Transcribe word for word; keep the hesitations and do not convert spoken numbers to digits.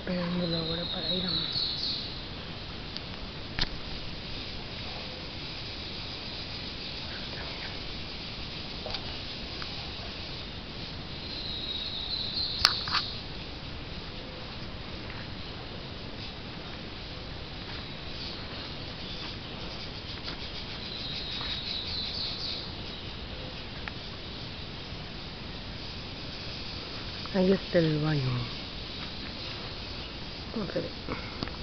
esperándolo ahora para ir a... Ahí está el baño. No se ve.